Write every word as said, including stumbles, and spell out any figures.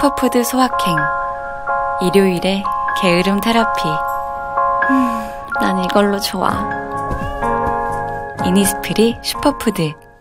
슈퍼푸드 소확행. 일요일에 게으름 테라피. 음, 난 이걸로 좋아. 이니스프리 슈퍼푸드.